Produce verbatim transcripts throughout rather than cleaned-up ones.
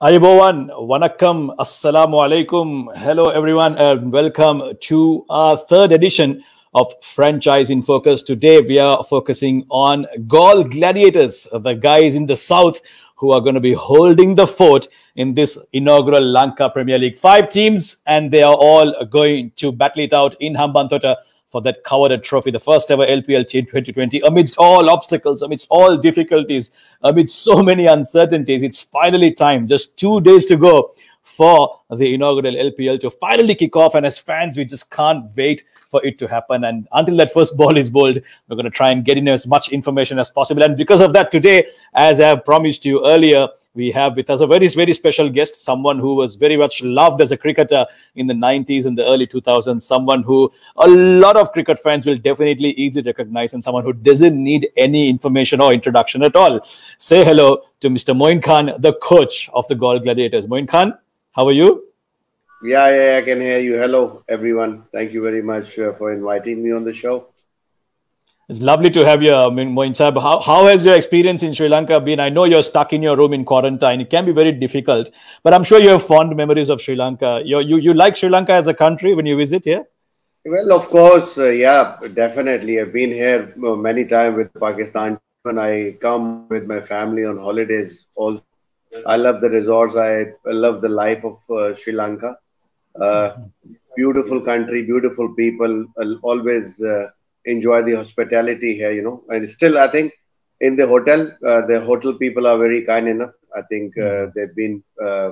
Ayubowan, Wanakkam, Assalamu alaikum. Hello, everyone, and welcome to our third edition of Franchise in Focus. Today, we are focusing on Galle Gladiators, the guys in the south who are going to be holding the fort in this inaugural Lanka Premier League. Five teams, and they are all going to battle it out in Hambantota for that coveted trophy, the first ever L P L twenty twenty, amidst all obstacles, amidst all difficulties, amidst so many uncertainties. It's finally time, just two days to go for the inaugural L P L to finally kick off. And as fans, we just can't wait for it to happen. And until that first ball is bowled, we're going to try and get in as much information as possible. And because of that, today, as I have promised you earlier, we have with us a very, very special guest, someone who was very much loved as a cricketer in the nineties and the early two thousands, someone who a lot of cricket fans will definitely easily recognize, and someone who doesn't need any information or introduction at all. Say hello to Mister Moin Khan, the coach of the Galle Gladiators. Moin Khan, how are you? Yeah, yeah, I can hear you. Hello, everyone. Thank you very much uh, for inviting me on the show. It's lovely to have you, Moin Saab. How, how has your experience in Sri Lanka been? I know you're stuck in your room in quarantine. It can be very difficult, but I'm sure you have fond memories of Sri Lanka. You, you, you like Sri Lanka as a country when you visit here? Well, of course, uh, yeah, definitely. I've been here uh, many times with Pakistan. When I come with my family on holidays, also, I love the resorts. I, I love the life of uh, Sri Lanka. Uh, beautiful country, beautiful people. I'll always uh, enjoy the hospitality here, you know. And still, I think in the hotel, uh, the hotel people are very kind enough. I think uh, they've been uh,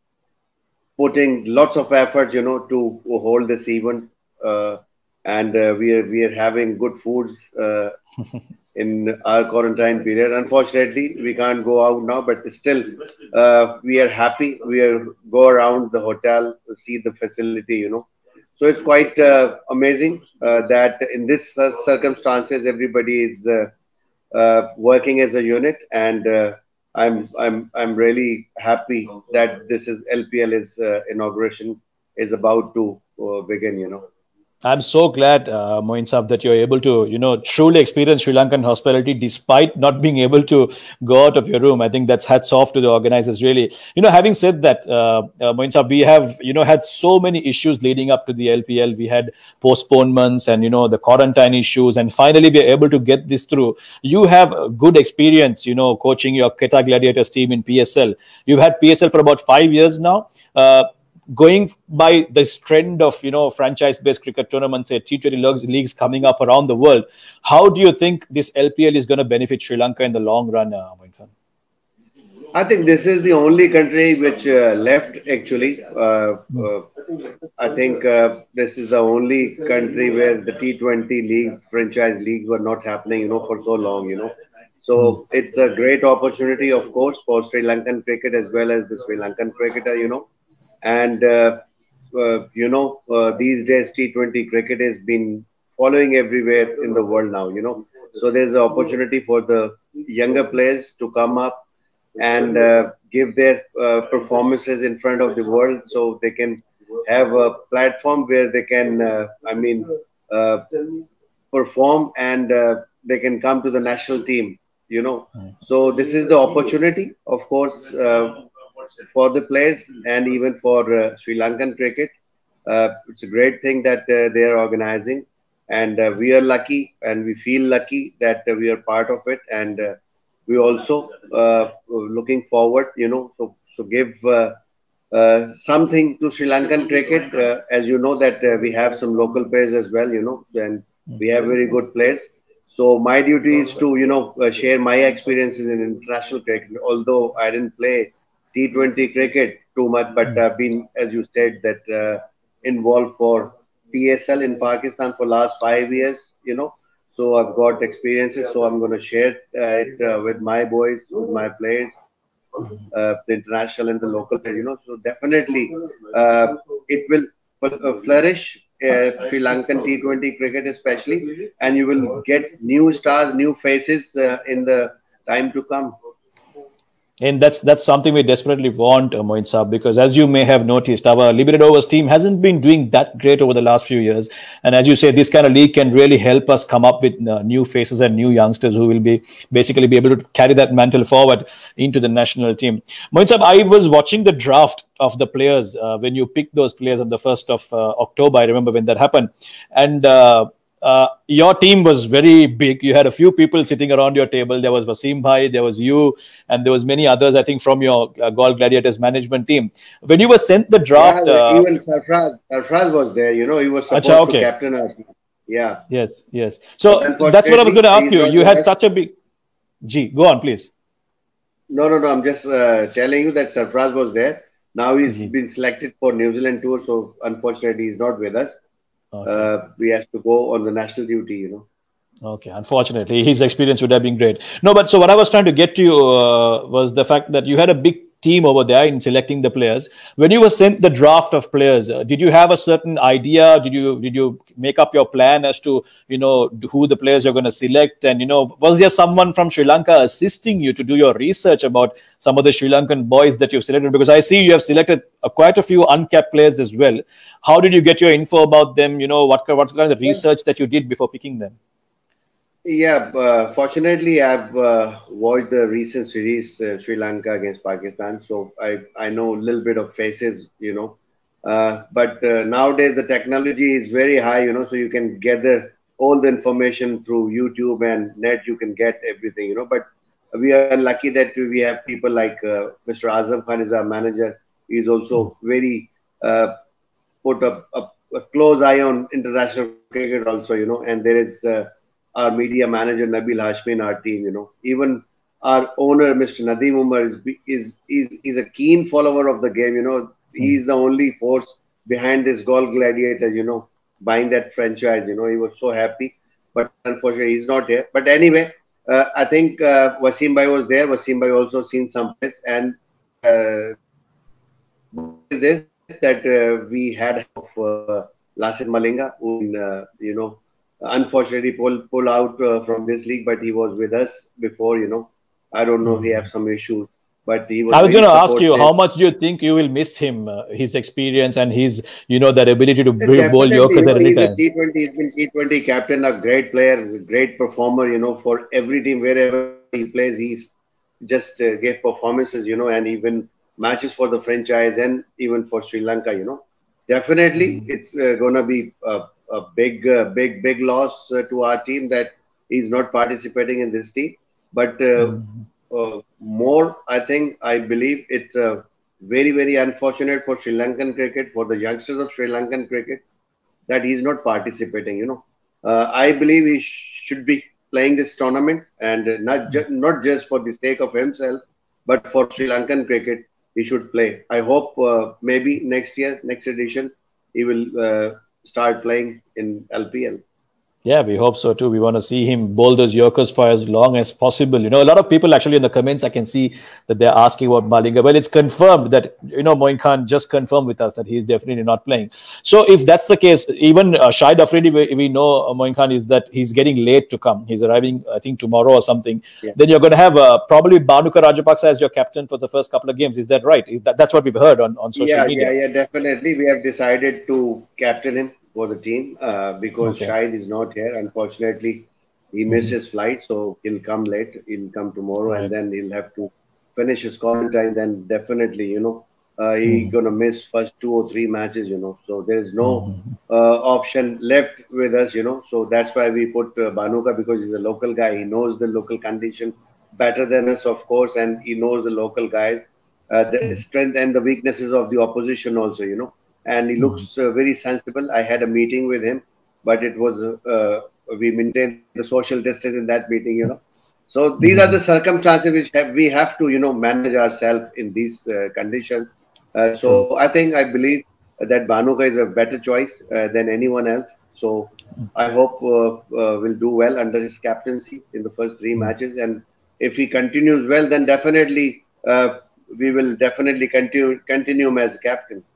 putting lots of effort, you know, to hold this event. Uh, and uh, we are we are having good foods uh, in our quarantine period. Unfortunately, we can't go out now, but still, uh, we are happy. We are go around the hotel to see the facility, you know. So it's quite uh, amazing uh, that in this uh, circumstances, everybody is uh, uh, working as a unit, and uh, I'm I'm I'm really happy that this is L P L is uh, inauguration is about to uh, begin. You know. I'm so glad, uh, Moin Saab, that you're able to, you know, truly experience Sri Lankan hospitality despite not being able to go out of your room. I think that's hats off to the organizers, really. You know, having said that, uh, uh, Moin Saab, we have, you know, had so many issues leading up to the L P L. We had postponements and, you know, the quarantine issues, and finally we're able to get this through. You have a good experience, you know, coaching your Quetta Gladiators team in P S L. You've had P S L for about five years now. Uh, Going by this trend of, you know, franchise-based cricket tournaments, say T twenty leagues coming up around the world, how do you think this L P L is going to benefit Sri Lanka in the long run, uh, Moin Khan? I think this is the only country which uh, left, actually. Uh, uh, I think uh, this is the only country where the T twenty leagues, franchise leagues were not happening, you know, for so long, you know. So it's a great opportunity, of course, for Sri Lankan cricket as well as the Sri Lankan cricketer, you know. And, uh, uh, you know, uh, these days T twenty cricket has been following everywhere in the world now, you know. So there's an opportunity for the younger players to come up and uh, give their uh, performances in front of the world, so they can have a platform where they can, uh, I mean, uh, perform, and uh, they can come to the national team, you know. So this is the opportunity, of course, uh, for the players and even for uh, Sri Lankan cricket. Uh, it's a great thing that uh, they are organizing, and uh, we are lucky and we feel lucky that uh, we are part of it. And uh, we also uh, looking forward, you know, so so give uh, uh, something to Sri Lankan cricket. Uh, as you know that uh, we have some local players as well, you know, and we have very good players. So my duty is to, you know, uh, share my experiences in international cricket, although I didn't play T twenty cricket too much, but I've been, as you said, that uh, involved for P S L in Pakistan for last five years, you know. So I've got experiences, so I'm going to share uh, it uh, with my boys, with my players, uh, the international and the local players, you know. So definitely uh, it will flourish, uh, Sri Lankan T twenty cricket especially, and you will get new stars, new faces uh, in the time to come. And that's that's something we desperately want, uh, Moin Saab, because as you may have noticed, our limited overs team hasn't been doing that great over the last few years. And as you say, this kind of league can really help us come up with uh, new faces and new youngsters who will be basically be able to carry that mantle forward into the national team. Moin Saab, I was watching the draft of the players uh, when you picked those players on the first of uh, October. I remember when that happened, and. Uh, Uh, your team was very big. You had a few people sitting around your table. There was Wasim Bhai, there was you, and there was many others, I think, from your uh, Galle Gladiators management team. When you were sent the draft... Yeah, uh, even Sarfraz, Sarfraz was there. You know, he was supposed Achha, okay. to captain our team. Yeah. Yes, yes. So that's what I was going to ask you. You had such a big... Gee, go on, please. No, no, no. I'm just uh, telling you that Sarfraz was there. Now he's Gee. been selected for New Zealand tour, so unfortunately he's not with us. Okay. Uh, we have to go on the national duty, you know. Okay, unfortunately, his experience would have been great. No, but so what I was trying to get to you uh, was the fact that you had a big team over there in selecting the players. When you were sent the draft of players, uh, did you have a certain idea? Did you did you make up your plan as to, you know, who the players you're going to select? And, you know, was there someone from Sri Lanka assisting you to do your research about some of the Sri Lankan boys that you've selected? Because I see you have selected uh, quite a few uncapped players as well. How did you get your info about them? You know, what, what kind of research that you did before picking them? Yeah, uh, fortunately, I've uh, watched the recent series, uh, Sri Lanka against Pakistan. So I, I know a little bit of faces, you know. Uh, but uh, nowadays, the technology is very high, you know, so you can gather all the information through YouTube and net. You can get everything, you know. But we are lucky that we have people like uh, Mister Azam Khan is our manager. He's also very uh, put a, a, a close eye on international cricket also, you know. And there is... Uh, our media manager Nabil Hashmi in our team, you know, even our owner Mister Nadeem Umar is is is is a keen follower of the game, you know. He's the only force behind this Galle Gladiator, you know, buying that franchise. You know, he was so happy, but unfortunately he's not here. But anyway, uh, I think uh, Wasim Bhai was there. Wasim Bhai also seen some players, and uh, this that uh, we had of uh, Lasith Malinga, who uh, you know. Unfortunately, pull pull out uh, from this league, but he was with us before. You know, I don't know if he have some issues, but he was. I was going to ask you, how much do you think you will miss him, uh, his experience and his, you know, that ability to bowl Yorkers at any time? He's a T twenty, he's been T twenty captain, a great player, great performer. You know, for every team wherever he plays, he's just uh, gave performances. You know, and even matches for the franchise and even for Sri Lanka. You know, definitely mm-hmm. it's uh, going to be. Uh, a big, uh, big, big loss uh, to our team that he's not participating in this team. But uh, mm-hmm. uh, more, I think, I believe it's uh, very, very unfortunate for Sri Lankan cricket, for the youngsters of Sri Lankan cricket, that he's not participating, you know. Uh, I believe he should be playing this tournament, and uh, not, ju not just for the sake of himself, but for Sri Lankan cricket, he should play. I hope uh, maybe next year, next edition, he will uh, start playing in L P L. Yeah, we hope so too. We want to see him bowl those Yorkers for as long as possible. You know, a lot of people actually in the comments, I can see that they're asking about Malinga. Well, it's confirmed that, you know, Moin Khan just confirmed with us that he's definitely not playing. So if that's the case, even uh, Shahid Afridi, we, we know uh, Moin Khan is that he's getting late to come. He's arriving, I think, tomorrow or something. Yeah. Then you're going to have uh, probably Bhanuka Rajapaksa as your captain for the first couple of games. Is that right? Is that That's what we've heard on, on social yeah, media. Yeah, yeah, definitely. We have decided to captain him for the team uh, because okay. Shahid is not here. Unfortunately, he missed mm-hmm. his flight, so he'll come late. He'll come tomorrow, right. and then he'll have to finish his quarantine. Then definitely, you know, uh, he's mm-hmm. gonna miss first two or three matches. You know, so there is no mm-hmm. uh, option left with us. You know, so that's why we put uh, Bhanuka, because he's a local guy. He knows the local condition better than us, of course, and he knows the local guys, uh, the mm-hmm. strength and the weaknesses of the opposition also. You know. And he looks uh, very sensible. I had a meeting with him, but it was, uh, we maintained the social distance in that meeting, you know. So these are the circumstances which have, we have to, you know, manage ourselves in these uh, conditions. Uh, so I think, I believe that Bhanuka is a better choice uh, than anyone else. So I hope uh, uh, we'll do well under his captaincy in the first three matches. And if he continues well, then definitely uh, we will definitely continue, continue him as captain.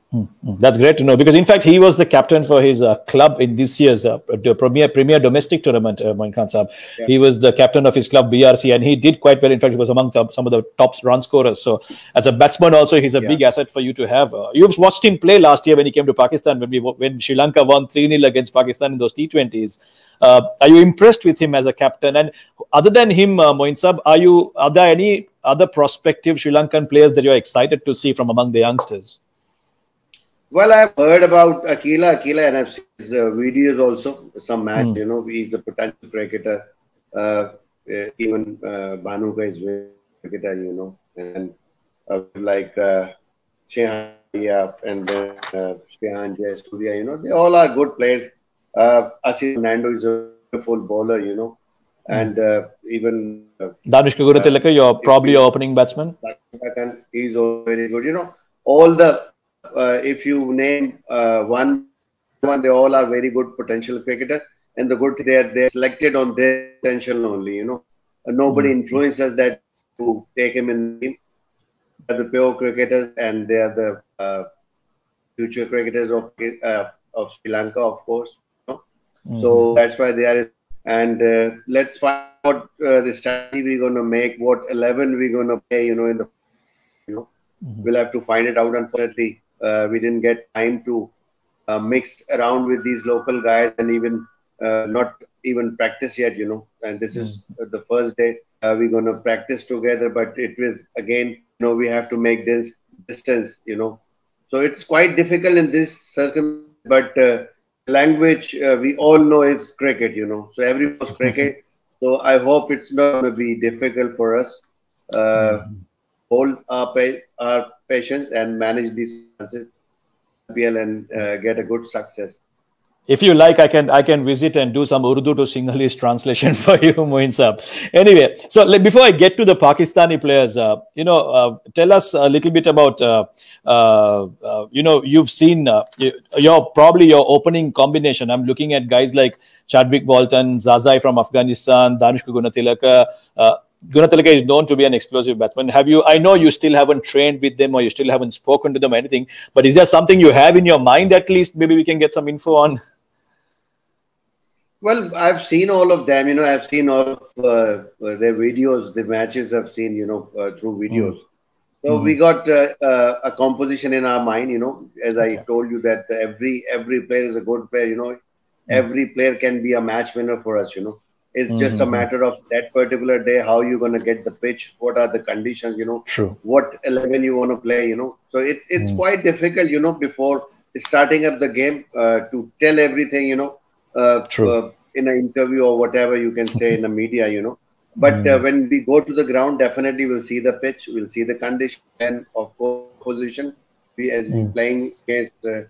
Hmm, hmm. That's great to know, because in fact he was the captain for his uh, club in this year's uh, the premier premier domestic tournament. Uh, Moin Khan Saab. Yeah. He was the captain of his club B R C, and he did quite well. In fact, he was among top, some of the top run scorers. So as a batsman, also he's a Yeah. big asset for you to have. Uh, you've watched him play last year when he came to Pakistan, when we when Sri Lanka won three nil against Pakistan in those T twenties. Uh, are you impressed with him as a captain? And other than him, uh, Moin Saab, are you are there any other prospective Sri Lankan players that you're excited to see from among the youngsters? Well, I've heard about Akila, Akila, and I've seen his uh, videos also. Some match, Mm. you know, he's a potential cricketer. Uh, uh, even uh, Bhanuka is a cricketer, you know, and uh, like uh, Shehan, yeah, and then uh, Shehan, Jayasuriya, you know, they all are good players. Uh, Asif Fernando is a wonderful bowler, you know, and uh, even uh, Danush Gunatilaka, you're probably your opening batsman. he's also very good. You know, all the uh, if you name uh, one one, they all are very good potential cricketer, and the good thing they are they're selected on their potential only. You know, uh, nobody Mm. influences that to take him in the team. They're the pure cricketers, and they are the uh, future cricketers of uh, of Sri Lanka, of course. You know? Mm. So that's why they are. And uh, let's find out uh, the strategy we're going to make, what eleven we're going to play. You know, in the you know, Mhm. we'll have to find it out. Unfortunately, uh, we didn't get time to uh, mix around with these local guys and even uh, not even practice yet, you know. And this is the first day uh, we're going to practice together, but it was again, you know, we have to make this distance, you know. So it's quite difficult in this circumstance, but uh, language uh, we all know is cricket, you know. So everyone knows cricket. So I hope it's not going to be difficult for us. Uh, hold our, pa- our patience and manage these chances and uh, get a good success. If you like, I can I can visit and do some Urdu to Sinhalese translation for you, Moin Saab. Anyway, so like, before I get to the Pakistani players, uh, you know, uh, tell us a little bit about, uh, uh, uh, you know, you've seen uh, your probably your opening combination. I'm looking at guys like Chadwick Walton, Zazai from Afghanistan, Danush Gunatilaka. Uh, Gunatilaka is known to be an explosive batsman. Have you? I know you still haven't trained with them, or you still haven't spoken to them or anything. But is there something you have in your mind at least? Maybe we can get some info on. Well, I've seen all of them. You know, I've seen all of uh, their videos, the matches I've seen. You know, uh, through videos. Mm. So mm-hmm. we got uh, uh, a composition in our mind. You know, as I okay. told you that every every player is a good player. You know, mm-hmm. every player can be a match winner for us. You know. It's just mm-hmm. a matter of that particular day, how you're going to get the pitch, what are the conditions, you know, True. what eleven you want to play, you know. So it's it's mm. quite difficult, you know, before starting up the game uh, to tell everything, you know, uh, True. Uh, in an interview or whatever you can say in the media, you know. But mm. uh, when we go to the ground, definitely we'll see the pitch, we'll see the condition, and of course, position. We as mm. we playing against. Uh,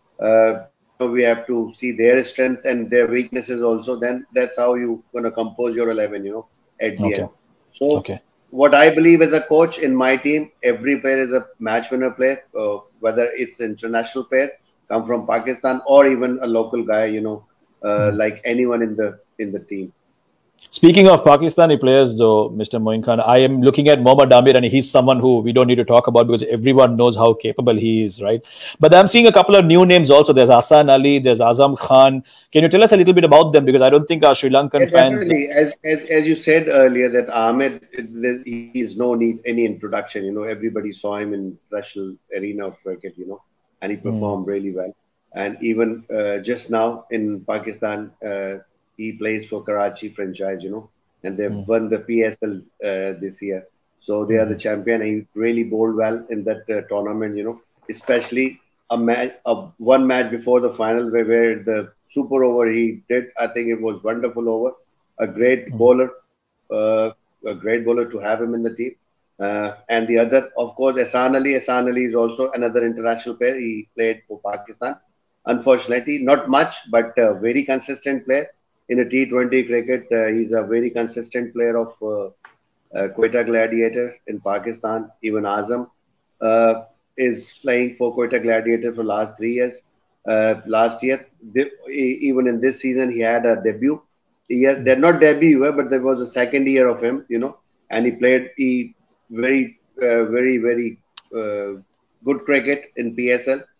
uh, we have to see their strength and their weaknesses also. Then that's how you're going to compose your eleven, you know, at the okay. end. So okay. what I believe as a coach in my team, every player is a match winner player, uh, whether it's an international player, come from Pakistan, or even a local guy, you know, uh, mm. like anyone in the in the team. Speaking of Pakistani players, though, Mister Moin Khan, I am looking at Mohammad Amir, and he's someone who we don't need to talk about because everyone knows how capable he is, right? But I'm seeing a couple of new names also. There's Hassan Ali, there's Azam Khan. Can you tell us a little bit about them? Because I don't think our Sri Lankan yeah, fans... Definitely. As, as, as you said earlier, that Ahmed, he is no need any introduction. You know, everybody saw him in national arena of cricket, you know, and he performed mm. really well. And even uh, just now in Pakistan, uh, he plays for Karachi franchise, you know, and they've mm. won the P S L uh, this year. So they mm. are the champion. He really bowled well in that uh, tournament, you know, especially a match, a one match before the final where, where the super over he did. I think it was wonderful over. A great mm. bowler, uh, a great bowler to have him in the team. Uh, and the other, of course, Ehsan Ali. Ehsan Ali is also another international player. He played for Pakistan. Unfortunately, not much, but a very consistent player. In a T twenty cricket, uh, he's a very consistent player of uh, uh, Quetta Gladiator in Pakistan. Even Azam uh, is playing for Quetta Gladiator for last three years. Uh, last year, they, even in this season, he had a debut year. They're not debut, but there was a second year of him, you know, and he played he very, uh, very, very uh, good cricket in P S L.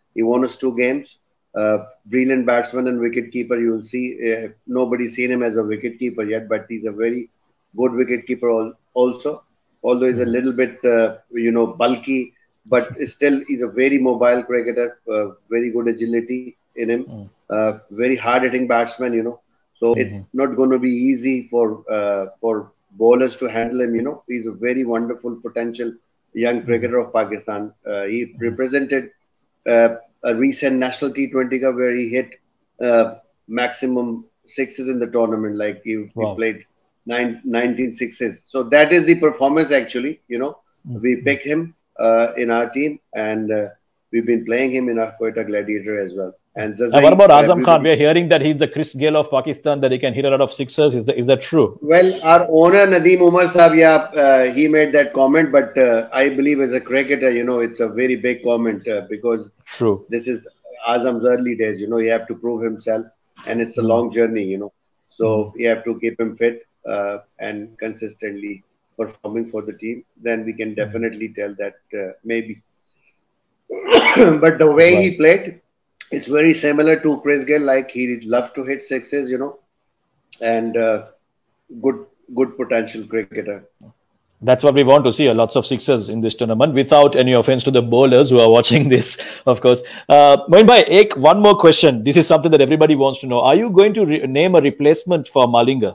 He won us two games. Uh, brilliant batsman and wicketkeeper. You will see uh, nobody's seen him as a wicketkeeper yet, but he's a very good wicketkeeper also. Although he's a little bit, uh, you know, bulky, but still he's a very mobile cricketer. Uh, very good agility in him. Uh, very hard-hitting batsman, you know. So mm-hmm. it's not going to be easy for uh, for bowlers to handle him. You know, he's a very wonderful potential young cricketer of Pakistan. Uh, he mm-hmm. represented uh, a recent national T twenty Cup where he hit uh, maximum sixes in the tournament. Like he, wow. he played nine, nineteen sixes. So that is the performance actually. You know, mm-hmm. we picked him uh, in our team, and uh, we've been playing him in our Quetta Gladiator as well. And, Zazai, and what about Azam Khan? We are hearing that he's the Chris Gayle of Pakistan, that he can hit a lot of sixers. Is that, is that true? Well, our owner Nadeem Umar Saab, yeah, uh, he made that comment, but uh, I believe as a cricketer, you know, it's a very big comment uh, because true. This is Azam's early days. You know, you have to prove himself, and it's a long journey. You know, so mm. you have to keep him fit uh, and consistently performing for the team. Then we can definitely tell that uh, maybe. But the way right. he played. It's very similar to Chris Gayle, like he loves to hit sixes, you know, and uh, good good potential cricketer. That's what we want to see, lots of sixes in this tournament, without any offense to the bowlers who are watching this, of course. Uh, Moin bhai, ek, one more question. This is something that everybody wants to know. Are you going to name a replacement for Malinga?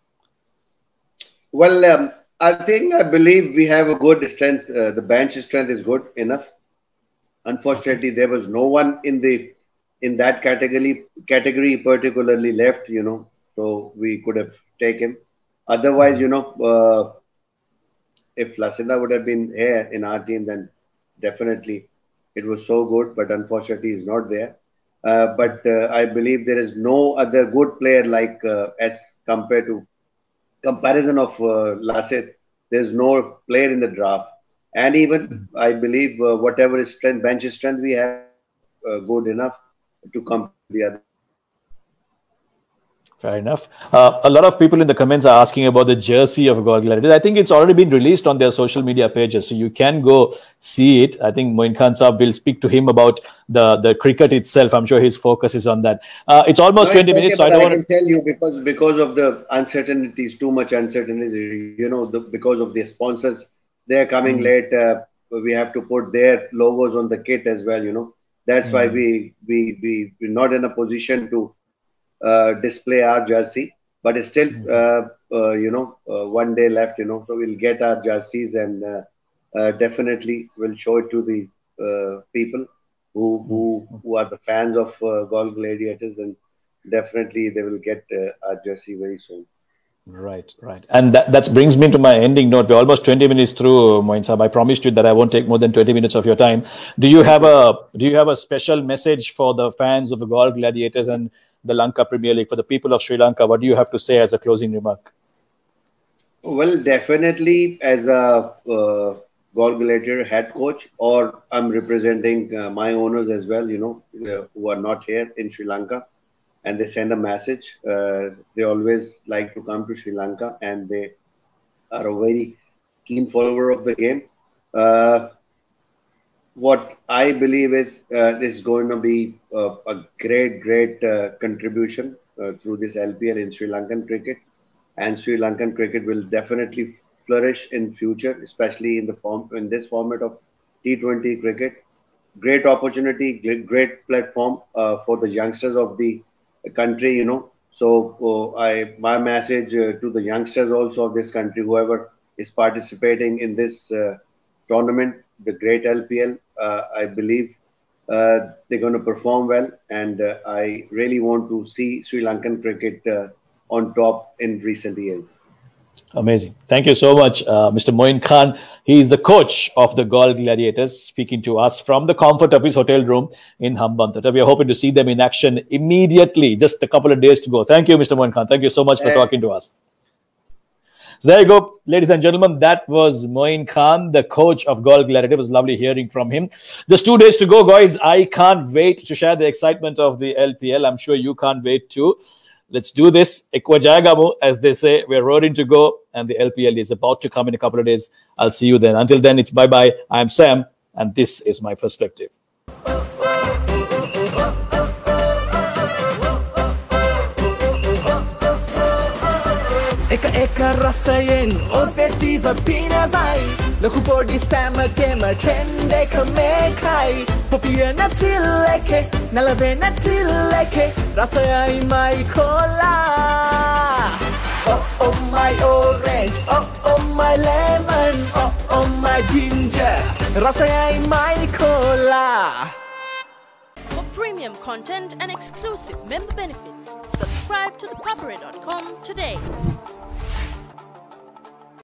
Well, um, I think, I believe we have a good strength. Uh, the bench strength is good enough. Unfortunately, there was no one in the in that category, category particularly left, you know, so we could have taken. Otherwise, you know, uh, if Lasinda would have been here in our team, then definitely it was so good, but unfortunately he's not there. Uh, but uh, I believe there is no other good player like uh, as compared to comparison of uh, Lasit. There's no player in the draft. And even I believe uh, whatever strength, bench strength we have, uh, good enough to come to the other. Fair enough. Uh, a lot of people in the comments are asking about the jersey of Galle Gladiators. I think it's already been released on their social media pages, so you can go see it. I think Moin Khan Saab will speak to him about the, the cricket itself. I'm sure his focus is on that. Uh, it's almost no, twenty it's minutes. Okay, so I don't I want to tell you because because of the uncertainties, too much uncertainty. You know, the, because of the sponsors, they're coming mm-hmm. late. Uh, we have to put their logos on the kit as well. You know, that's mm-hmm. why we we we we're not in a position to. Uh, display our jersey, but it's still uh, uh, you know uh, one day left, you know, so we'll get our jerseys and uh, uh, definitely we'll show it to the uh, people who who who are the fans of uh, Galle Gladiators, and definitely they will get uh, our jersey very soon. Right, right. And that, that brings me to my ending note. We're almost twenty minutes through, Moin Saab. I promised you that I won't take more than twenty minutes of your time. Do you have a do you have a special message for the fans of the Galle Gladiators and the Lanka Premier League, for the people of Sri Lanka? What do you have to say as a closing remark? Well, definitely as a uh, Galle Gladiator head coach, or I'm representing uh, my owners as well, you know, uh, who are not here in Sri Lanka, and they send a message. Uh, they always like to come to Sri Lanka, and they are a very keen follower of the game. Uh, What I believe is uh, this is going to be uh, a great, great uh, contribution uh, through this L P L in Sri Lankan cricket, and Sri Lankan cricket will definitely flourish in future, especially in the form in this format of T twenty cricket. Great opportunity, great platform uh, for the youngsters of the country, you know. So uh, I my message uh, to the youngsters also of this country, whoever is participating in this uh, tournament, the great L P L, uh, I believe uh, they're going to perform well, and uh, I really want to see Sri Lankan cricket uh, on top in recent years. Amazing. Thank you so much, uh, Mister Moin Khan. He is the coach of the Galle Gladiators, speaking to us from the comfort of his hotel room in Hambantota. We are hoping to see them in action immediately, just a couple of days to go. Thank you, Mister Moin Khan. Thank you so much for uh, talking to us. So there you go, ladies and gentlemen. That was Moin Khan, the coach of Galle Gladiators. It was lovely hearing from him. Just two days to go, guys. I can't wait to share the excitement of the L P L. I'm sure you can't wait too. Let's do this. Ekwa jayagamu, as they say. We're roaring to go, and the L P L is about to come in a couple of days. I'll see you then. Until then, it's bye-bye. I'm Sam, and this is my perspective. eng operativa pina vai Laku body sama kema trende kame kai Popia na trileke Nalave na trileke Rasa ai mai cola Oh oh my orange Oh oh my lemon Oh oh my ginger Rasa ai mai cola For premium content and exclusive member benefits, subscribe to the Papare dot com today.